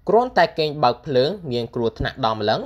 គ្រាន់តែគេងបើកភ្លើងមានគ្រោះថ្នាក់ដល់ម្លឹង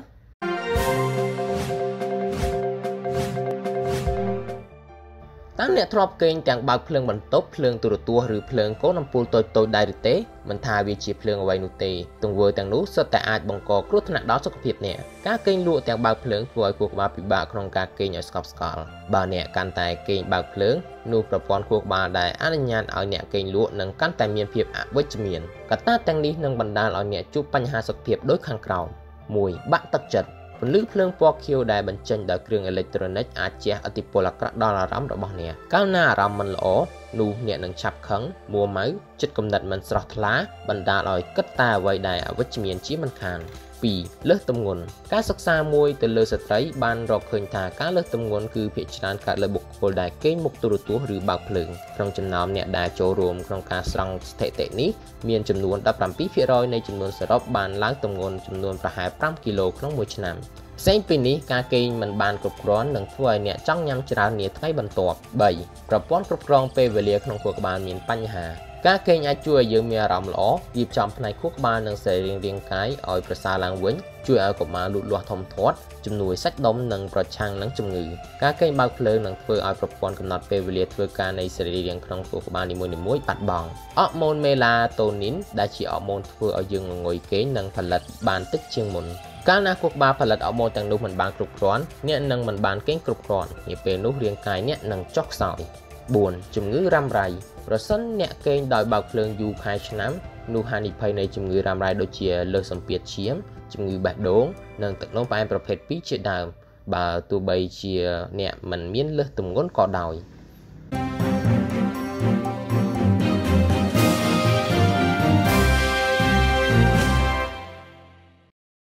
តាមអ្នកធ្លាប់គេងទាំងបើកភ្លើងបន្ទប់ភ្លើងទូរទស្សន៍ឬភ្លើងកូនអំពូលតូចៗដែរឬទេមិនថាវាជាភ្លើងអ្វីនោះទេទង្វើទាំងនោះសុទ្ធតែអាចបង្កគ្រោះថ្នាក់ដល់សុខភាពអ្នកការគេងលក់ទាំងបើកភ្លើងធ្វើឲ្យខួរក្បាលពិបាកក្នុងការគេងឲ្យស្កប់ស្កល់បើអ្នកកាន់តែគេងបើកភ្លើងនោះប្រព័ន្ធខួរក្បាលដែលអនុញ្ញាតឲ្យអ្នកគេងលក់នឹងកាន់តែមានភាពអវិជ្ជមានកត្តាទាំងនេះនឹងបណ្ដាលឲ្យអ្នកជួបបញ្ហាសុខភាពដូចខាងក្រោម 1. បាក់ទឹកចិត្តពន្លឺភ្លើងពណ៌ខៀវដែលបញ្ចេញដោយគ្រឿងអេឡិចត្រូនិកអាចជះឥទ្ធិពលអាក្រក់ដល់អារម្មណ៍របស់អ្នកកាលណាអារម្មណ៍មិនល្អនោះអ្នកនឹងឆាប់ខឹងមួម៉ៅចិត្តគំនិតមិនស្រស់ថ្លាបណ្ដាលឲ្យគិតតែអ្វីដែលអវិជ្ជមានជាមិនខាន 2. លើសទម្ងន់ការសិក្សាមួយទៅលើស្ត្រីបានរកឃើញថាការលើសទម្ងន់គឺភាគច្រើនកើតលើបុគ្គលដែលគេងមុខទូរទស្សន៍ឬបើកភ្លើងក្នុងចំណោមអ្នកដែលចូលរួមក្នុងការស្រង់ស្ថិតិនេះមានចំនួន 17% នៃចំនួនសរុបបានឡើងទម្ងន់ចំនួនប្រហែល 5 គីឡូក្នុងមួយឆ្នាំផ្សេងពីនេះការគេងមិនបានគ្រប់គ្រាន់នឹងធ្វើឲ្យអ្នកចង់ញ៉ាំច្រើននាថ្ងៃបន្ទាប់ 3. ប្រព័ន្ធគ្រប់គ្រងពេលវេលាក្នុងខួរក្បាលមានបញ្ហាការគេងអាចជួយឲ្យយើងមានអារម្មណ៍ល្អរៀបចំផ្នែកខួរក្បាលនិងសរីរាង្គកាយឲ្យប្រសើរឡើងវិញជួយឲ្យកុមារលូតលាស់ធំធាត់ជំនួយសាច់ដុំនិងប្រឆាំងនឹងជំងឺការគេងបើកភ្លើងនឹងធ្វើឲ្យប្រព័ន្ធកំណត់ពេលវេលាធ្វើការនៃសរីរាង្គក្នុងខួរក្បាលនីមួយៗបាត់បង់អរម៉ូនមេឡាតូនីនដែលជាអរម៉ូនធ្វើឲ្យយើងងងុយគេងនិងផលិតបានតិចជាងមុនកាលណាខួរក្បាលផលិតអរម៉ូនទាំងនោះមិនបានគ្រប់គ្រាន់អ្នកនឹងមិនបានគេងគ្រប់គ្រាន់នាពេលនោះរាងកាយអ្នកនឹងចុះខ្សោយ 4. ជំងឺរ៉ាំរ៉ៃប្រសិនអ្នកគេងដោយបើកភ្លើងយូរខែឆ្នាំនោះហានិភ័យនៃជំងឺរ៉ាំរ៉ៃដូចជាលើសសម្ពាធឈាមជំងឺបេះដូងនិងទឹកនោមផ្អែមប្រភេទ 2 ជាដើមបើទោះបីជាអ្នកមិនមានលើសទម្ងន់ក៏ដោយ